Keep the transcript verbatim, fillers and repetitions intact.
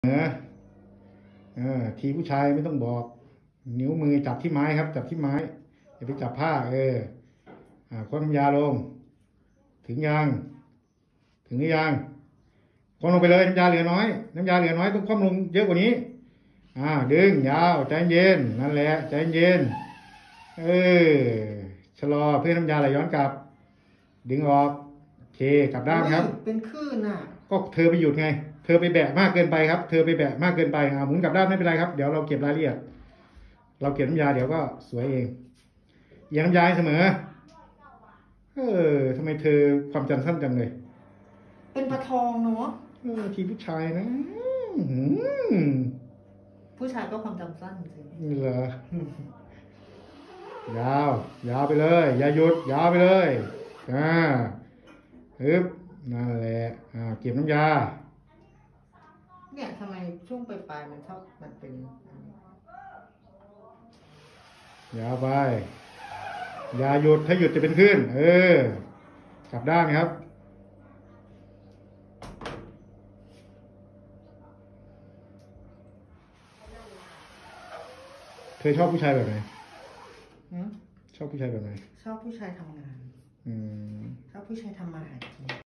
เออเออทีผู้ชายไม่ต้องบอกนิ้วมือจับที่ไม้ครับจับที่ไม้อย่าไปจับผ้าเอออ่าคว่ำน้ำยาลงถึงยังถึงหรือยังคว่ำลงไปเลยน้ำยาเหลือน้อยน้ำยาเหลือน้อยต้องคว่ำลงเยอะกว่านี้อ่าดึงยาวใจเย็นนั่นแหละใจเย็นเออชะลอเพื่อน้ำยาไหลย้อนกลับดึงออกโอเคกลับด้านครับเป็นคลื่นอ่ะก็เธอไปหยุดไงเธอไปแบะมากเกินไปครับเธอไปแบะมากเกินไปอ่าหมุนกลับด้านไม่เป็นไรครับเดี๋ยวเราเก็บรายละเอียดเราเก็บน้ำยาเดี๋ยวก็สวยเองเอียงน้ำยาให้เสมอเออทำไมเธอความจำสั้นจังเลยเป็นปลาทองเนาะเออทีผู้ชายนะอื้อหือผู้ชายก็ความจำสั้นจริงนี่เหรอยาวยาวไปเลย อย่าหยุดยาวไปเลยอ่าฮึบนั่นแหละอ่าเก็บน้ำยาเนี่ยทำไมช่วงปลายๆมันชอบมันเป็นยาวไปอย่าหยุดถ้าหยุดจะเป็นคลื่นเออกลับด้านครับเธอชอบผู้ชายแบบไหนชอบผู้ชายแบบไหนชอบผู้ชายทำงานอืมชอบผู้ชายทำมาหากิน